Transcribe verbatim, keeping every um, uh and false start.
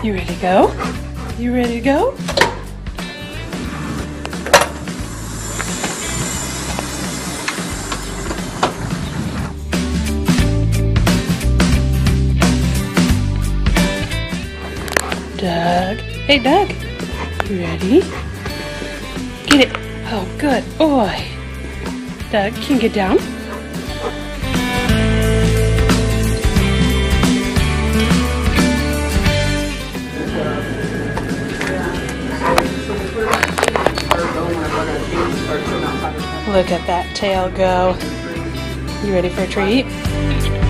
You ready to go? You ready to go? Doug. Hey, Doug. You ready? Get it. Oh, good boy. Doug, can you get down? Look at that tail go. You ready for a treat?